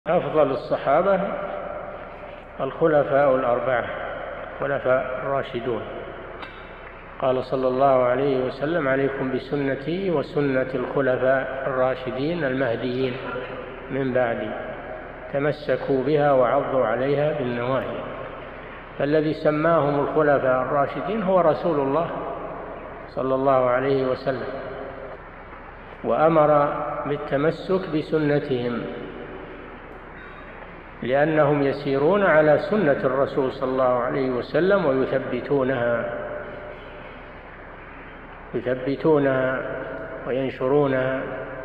أفضل الصحابة الخلفاء الأربعة الخلفاء الراشدون. قال صلى الله عليه وسلم: عليكم بسنتي وسنة الخلفاء الراشدين المهديين من بعدي، تمسكوا بها وعضوا عليها بالنواهي. فالذي سماهم الخلفاء الراشدين هو رسول الله صلى الله عليه وسلم، وأمر بالتمسك بسنتهم لأنهم يسيرون على سنة الرسول صلى الله عليه وسلم ويثبتونها وينشرونها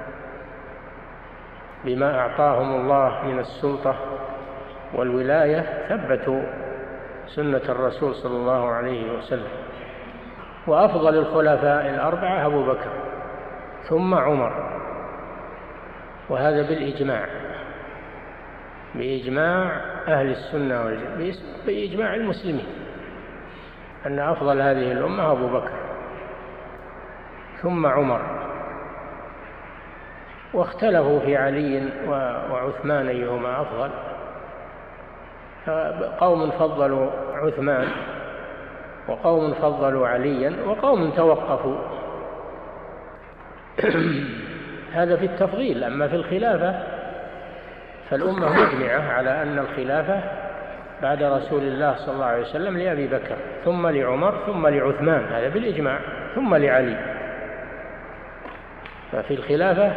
بما أعطاهم الله من السلطة والولاية. ثبتوا سنة الرسول صلى الله عليه وسلم. وأفضل الخلفاء الأربعة أبو بكر ثم عمر، وهذا بإجماع أهل السنة والجماعة، بإجماع المسلمين، أن أفضل هذه الأمة أبو بكر ثم عمر. واختلفوا في علي وعثمان أيهما أفضل، قوم فضلوا عثمان وقوم فضلوا عليا وقوم توقفوا. هذا في التفضيل. أما في الخلافة فالأمة مجمعة على أن الخلافة بعد رسول الله صلى الله عليه وسلم لأبي بكر، ثم لعمر، ثم لعثمان، هذا بالإجماع، ثم لعلي. ففي الخلافة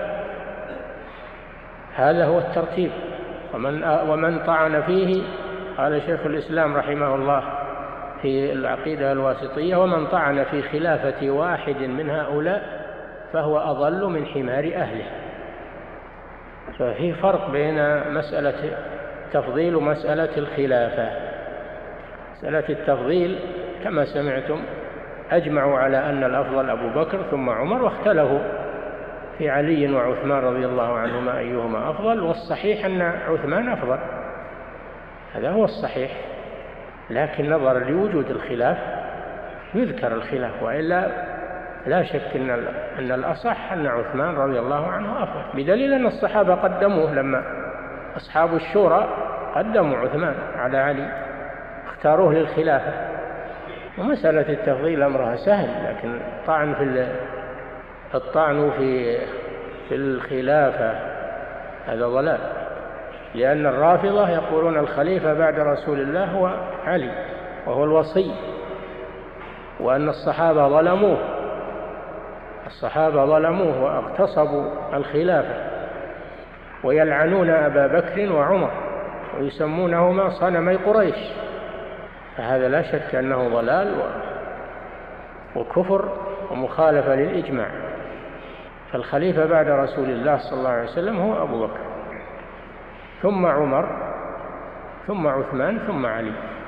هذا هو الترتيب. ومن طعن فيه، قال شيخ الإسلام رحمه الله في العقيدة الواسطية: ومن طعن في خلافة واحد من هؤلاء فهو أضل من حمار أهله. ففي فرق بين مسألة التفضيل ومسألة الخلافة. مسألة التفضيل كما سمعتم أجمعوا على أن الأفضل أبو بكر ثم عمر، واختلفوا في علي وعثمان رضي الله عنهما أيهما أفضل، والصحيح أن عثمان أفضل، هذا هو الصحيح. لكن نظرا لوجود الخلاف يذكر الخلاف، وإلا لا شك أن الأصح أن عثمان رضي الله عنه أفضل، بدليل أن الصحابة قدموه. لما أصحاب الشورى قدموا عثمان على علي، اختاروه للخلافة. ومسألة التفضيل أمرها سهل، لكن الطعن في الخلافة هذا ضلال، لأن الرافضة يقولون الخليفة بعد رسول الله هو علي وهو الوصي، وأن الصحابة ظلموه واغتصبوا الخلافة، ويلعنون أبا بكر وعمر ويسمونهما صنمي قريش. فهذا لا شك أنه ضلال وكفر ومخالفة للإجماع. فالخليفة بعد رسول الله صلى الله عليه وسلم هو أبو بكر ثم عمر ثم عثمان ثم علي.